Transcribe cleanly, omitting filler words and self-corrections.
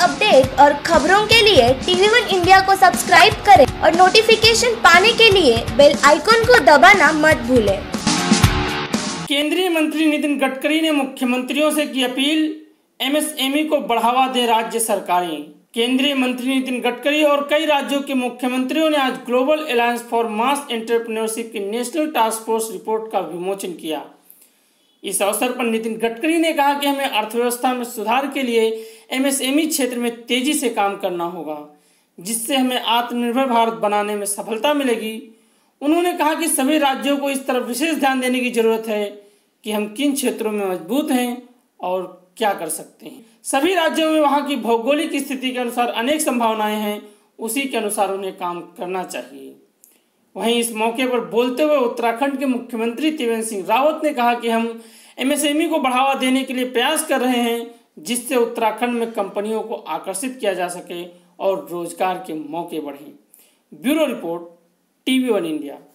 Update और खबरों के लिए TV1 इंडिया को सब्सक्राइब करें और नोटिफिकेशन पाने के लिए बेल आइकन को दबाना मत भूलें। केंद्रीय मंत्री नितिन गडकरी ने मुख्यमंत्रियों से की अपील, MSME को बढ़ावा दे राज्य सरकारें। केंद्रीय मंत्री नितिन गडकरी और कई राज्यों के मुख्यमंत्रियों ने आज global alliance for mass entrepreneurship की नेशनल टास्क फोर्स रिपोर्ट का विमोचन किया। इस अवसर पर नितिन गडकरी ने कहा कि हमें अर्थव्यवस्था में सुधार के लिए MSME क्षेत्र में तेजी से काम करना होगा, जिससे हमें आत्मनिर्भर भारत बनाने में सफलता मिलेगी। उन्होंने कहा कि सभी राज्यों को इस तरफ विशेष ध्यान देने की जरूरत है कि हम किन क्षेत्रों में मजबूत हैं और क्या कर सकते हैं। सभी राज्यों में वहां की भौगोलिक स्थिति के अनुसार अनेक संभावनाएं हैं, उसी के अनुसार उन्हें काम करना चाहिए। वहीं इस मौके पर बोलते हुए उत्तराखंड के मुख्यमंत्री त्रिवेंद्र सिंह रावत ने कहा कि हम MSME को बढ़ावा देने के लिए प्रयास कर रहे हैं, जिससे उत्तराखंड में कंपनियों को आकर्षित किया जा सके और रोजगार के मौके बढ़ें। Bureau report, TV1 India.